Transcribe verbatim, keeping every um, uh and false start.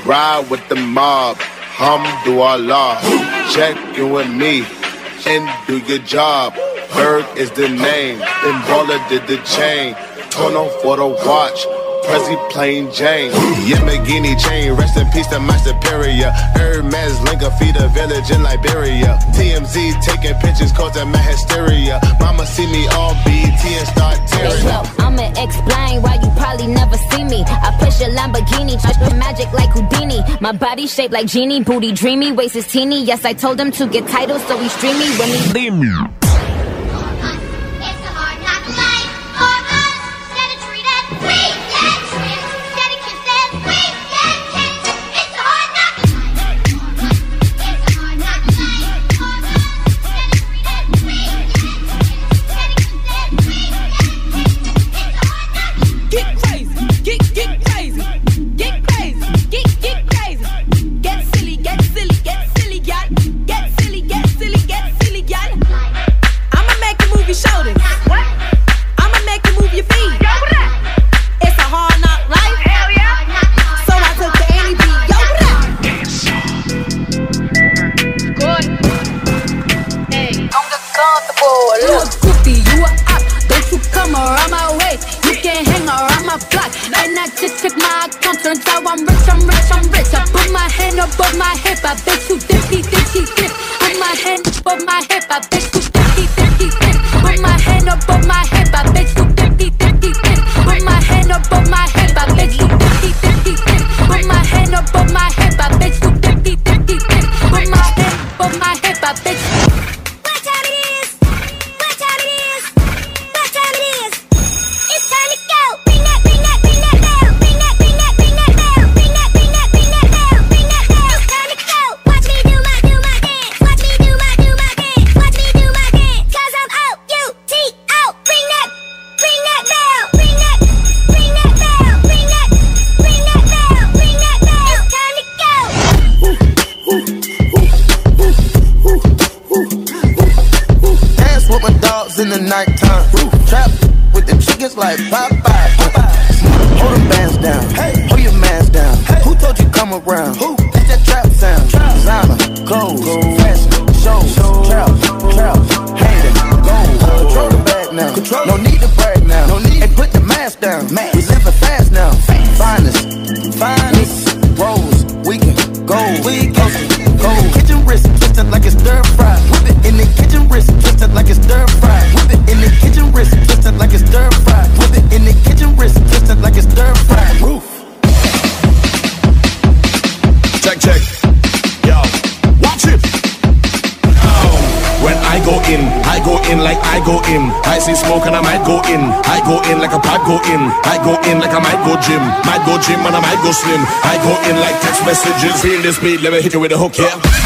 ride with the mob. Alhamdulillah, check you with me and do your job. Berg is the name, then Baller did the chain. Tono for the watch, Prezi plain Jane. Yamagini chain, rest in peace to my superior. Hermes Linka feed a village in Liberia. T M Z taking pictures causing my hysteria. Mama see me on B E T and start tearing up. I'ma explain why you probably never see me. I push a Lamborghini, touch with magic like Houdini. My body shaped like genie, booty dreamy, waist is teeny. Yes, I told him to get titles, so he's streamy when he leave me. Above my hip, I bet you fifty, fifty, fifty. Put my hand above my hip, I bet you fifty, fifty, fifty. Put my hand above my hip, I bet you fifty, fifty, fifty. Put my hand above my hip, I bet you fifty, fifty, fifty. Put my hand above my hip, I bet you fifty, fifty, fifty. Put my hand above my hip, I bet you. What time it is? What time it is? What time it is? It's time to go. Bring that, bring that, bring that bell. Bring that, bring that, bring that bell. Bring that, bring that, bring that bell. Bring that bell. It's time to go. Watch me do my, do my dance. Watch me do my, do my dance. Watch me do my dance. Cause I'm O U T O. Bring that, bring that bell. Bring that, bring that bell. Bring that, bring that bell. Bring that bell. It's time to go. Dance with my dogs in the nighttime. Trap with the chickens like Popeye. Hold them bands down. Hold your mans down. Who told you come around? That's that trap sound. Designer, clothes, fashion, shows, trap, trap, hater, gold. Control the bag now. No need to brag now. Hey, put the mask down. We living fast now. Finest, finest, rolls, we can go. We go. Go. Kitchen wrist, twisted like it's stir fry. Whip it in the kitchen wrist, twisted like it's stir fry. Whip it in the kitchen wrist, twisted like it's stir fry. Whip it in the kitchen wrist, twisted like it's stir fry. Roof. Check, check. Yo, watch it. Oh, when I go in, I go in like I go in. I see smoke and I might go in. I go in like a pipe go in. I go in like I might go gym. Might go gym and I might go slim. I go in like text messages. Feel this beat, let me hit you with a hook, yeah.